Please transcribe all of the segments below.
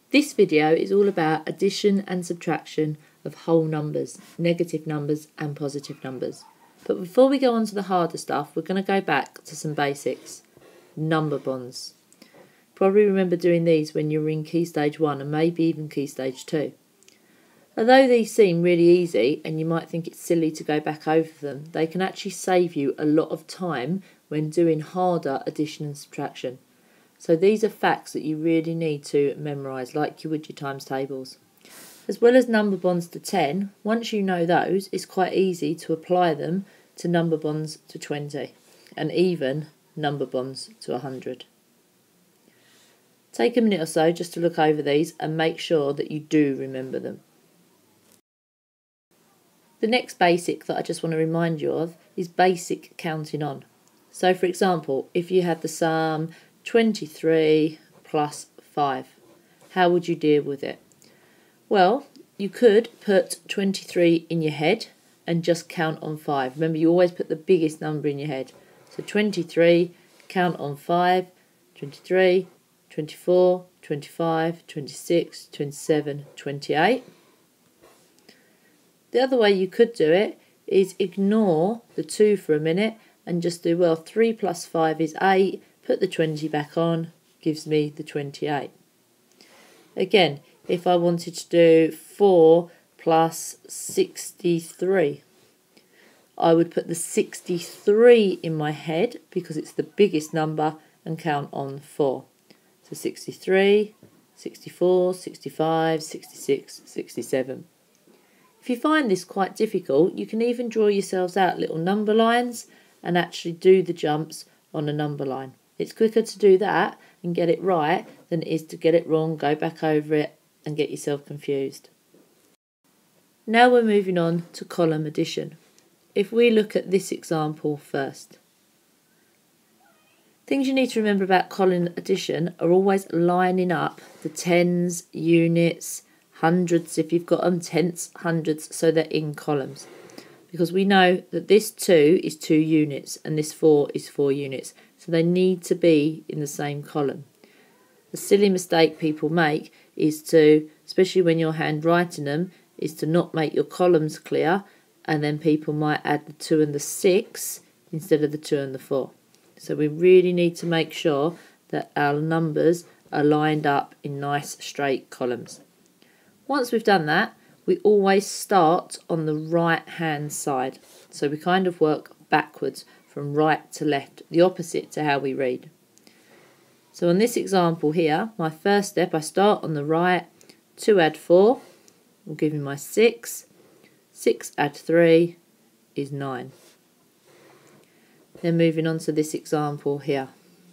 This video is all about addition and subtraction of whole numbers, negative numbers and positive numbers. But before we go on to the harder stuff, we're going to go back to some basics. Number bonds. Probably remember doing these when you were in Key Stage 1 and maybe even Key Stage 2. Although these seem really easy and you might think it's silly to go back over them, they can actually save you a lot of time when doing harder addition and subtraction. So these are facts that you really need to memorise, like you would your times tables. As well as number bonds to 10, once you know those, it's quite easy to apply them to number bonds to 20 and even number bonds to 100. Take a minute or so just to look over these and make sure that you do remember them. The next basic that I just want to remind you of is basic counting on. So for example, if you had the sum 23 plus 5, how would you deal with it? Well, you could put 23 in your head and just count on 5. Remember, you always put the biggest number in your head. So 23, count on 5, 23, 24, 25, 26, 27, 28. The other way you could do it is ignore the 2 for a minute and just do, well, 3 plus 5 is 8, put the 20 back on, gives me the 28. Again, if I wanted to do 4 plus 63, I would put the 63 in my head because it's the biggest number and count on 4. So 63, 64, 65, 66, 67. If you find this quite difficult, you can even draw yourselves out little number lines and actually do the jumps on a number line. It's quicker to do that and get it right than it is to get it wrong, go back over it and get yourself confused. Now we're moving on to column addition. If we look at this example first. Things you need to remember about column addition are always lining up the tens, units, hundreds if you've got them, tenths, hundreds, so they're in columns. Because we know that this 2 is 2 units and this 4 is 4 units. So they need to be in the same column. The silly mistake people make is to, especially when you're handwriting them, is to not make your columns clear, and then people might add the 2 and the 6 instead of the 2 and the 4. So we really need to make sure that our numbers are lined up in nice straight columns. Once we've done that, we always start on the right hand side. So we kind of work backwards from right to left, the opposite to how we read. So on this example here, my first step, I start on the right, 2 add 4 will give me my 6, 6 add 3 is 9. Then moving on to this example here.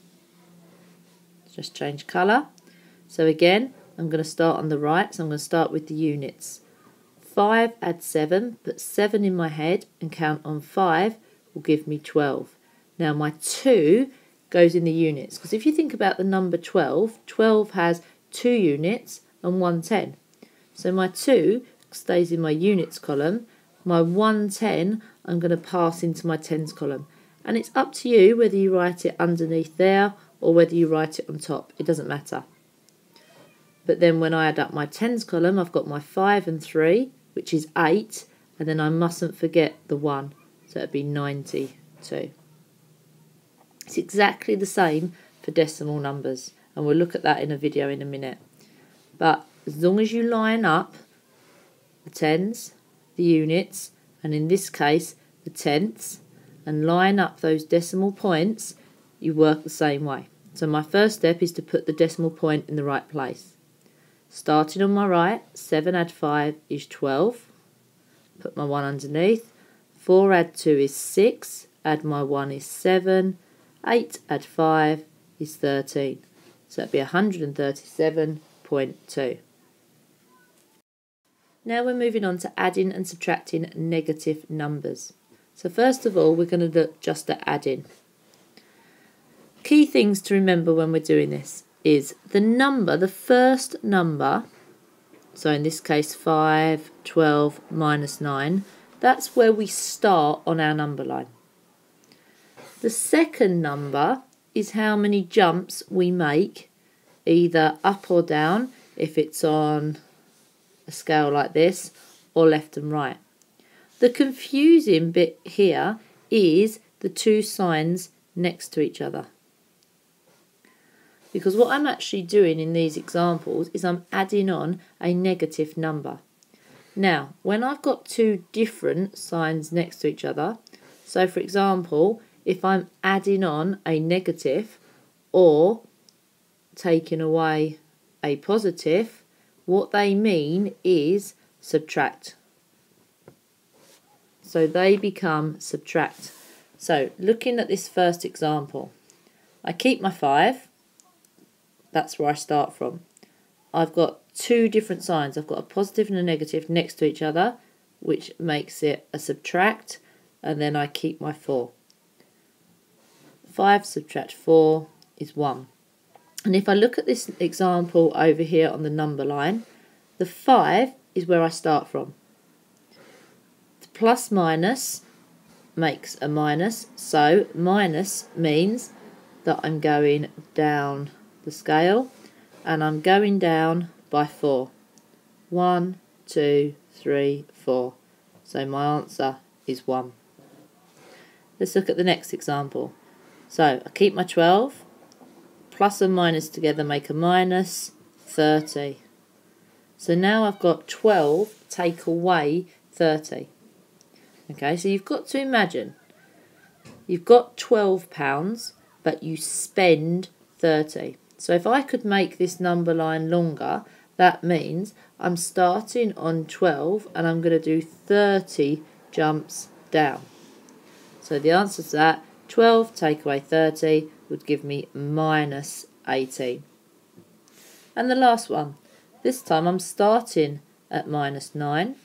Just change colour. So again, I'm going to start on the right, so I'm going to start with the units. 5 add 7, put 7 in my head and count on 5 will give me 12. Now my 2 goes in the units, because if you think about the number 12, 12 has 2 units and 1 10. So my 2 stays in my units column, my 1 10 I'm going to pass into my tens column. And it's up to you whether you write it underneath there or whether you write it on top, it doesn't matter. But then when I add up my tens column, I've got my 5 and 3, which is 8, and then I mustn't forget the 1, so it'd be 92. It's exactly the same for decimal numbers, and we'll look at that in a video in a minute. But as long as you line up the tens, the units, and in this case the tenths, and line up those decimal points, you work the same way. So my first step is to put the decimal point in the right place. Starting on my right, 7 add 5 is 12. Put my 1 underneath. 4 add 2 is 6. Add my 1 is 7. 8 add 5 is 13. So that'd be 137.2. Now we're moving on to adding and subtracting negative numbers. So first of all, we're going to look just at adding. Key things to remember when we're doing this is the number, the first number, so in this case 5, 12, minus 9, that's where we start on our number line. The second number is how many jumps we make, either up or down, if it's on a scale like this, or left and right. The confusing bit here is the two signs next to each other. Because what I'm actually doing in these examples is I'm adding on a negative number. Now, when I've got two different signs next to each other, so for example, if I'm adding on a negative or taking away a positive, what they mean is subtract. So they become subtract. So looking at this first example, I keep my 5. That's where I start from. I've got two different signs. I've got a positive and a negative next to each other, which makes it a subtract, and then I keep my 4. 5 subtract 4 is 1. And if I look at this example over here on the number line, the 5 is where I start from. The plus minus makes a minus, so minus means that I'm going down the scale, and I'm going down by 4. 1, 2, 3, 4. So my answer is 1. Let's look at the next example. So I keep my 12. Plus and minus together make a minus 30. So now I've got 12 take away 30. Okay, so you've got to imagine you've got £12, but you spend 30. So if I could make this number line longer, that means I'm starting on 12 and I'm going to do 30 jumps down. So the answer to that, 12 take away 30 would give me minus 18. And the last one, this time I'm starting at minus 9.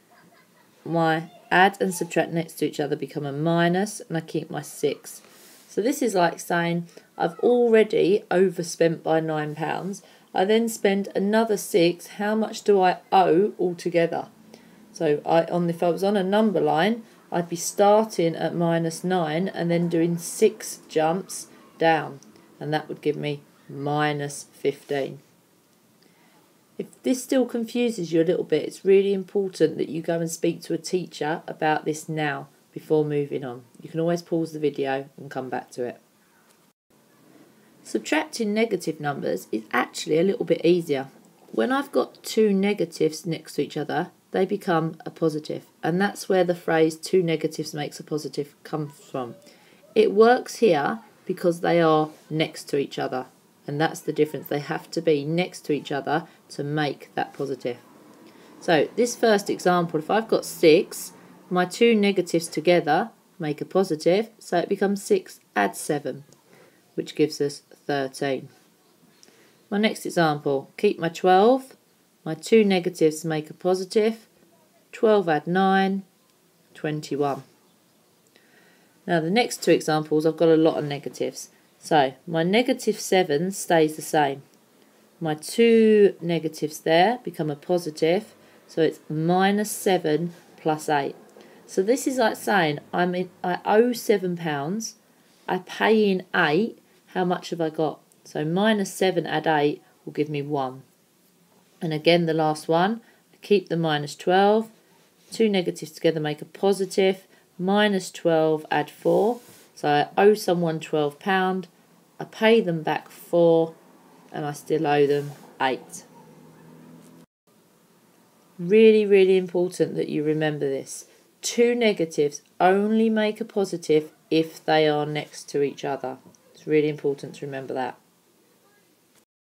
My add and subtract next to each other become a minus, and I keep my 6. So this is like saying I've already overspent by £9. I then spend another 6. How much do I owe altogether? So if I was on a number line, I'd be starting at minus 9 and then doing 6 jumps down, and that would give me minus 15. If this still confuses you a little bit, it's really important that you go and speak to a teacher about this now before moving on. You can always pause the video and come back to it. Subtracting negative numbers is actually a little bit easier. When I've got two negatives next to each other, they become a positive, and that's where the phrase two negatives makes a positive comes from. It works here because they are next to each other, and that's the difference. They have to be next to each other to make that positive. So this first example, if I've got 6, my two negatives together make a positive, so it becomes 6 add 7, which gives us 13. My next example, keep my 12, my two negatives make a positive, 12 add 9, 21. Now the next two examples, I've got a lot of negatives. So my negative 7 stays the same. My two negatives there become a positive, so it's minus 7 plus 8. So this is like saying I owe £7, I pay in 8, how much have I got? So minus 7 add 8 will give me 1. And again the last one, I keep the minus 12, two negatives together make a positive, minus 12 add 4, so I owe someone £12, I pay them back 4, and I still owe them 8. Really, really important that you remember this. Two negatives only make a positive if they are next to each other. It's really important to remember that.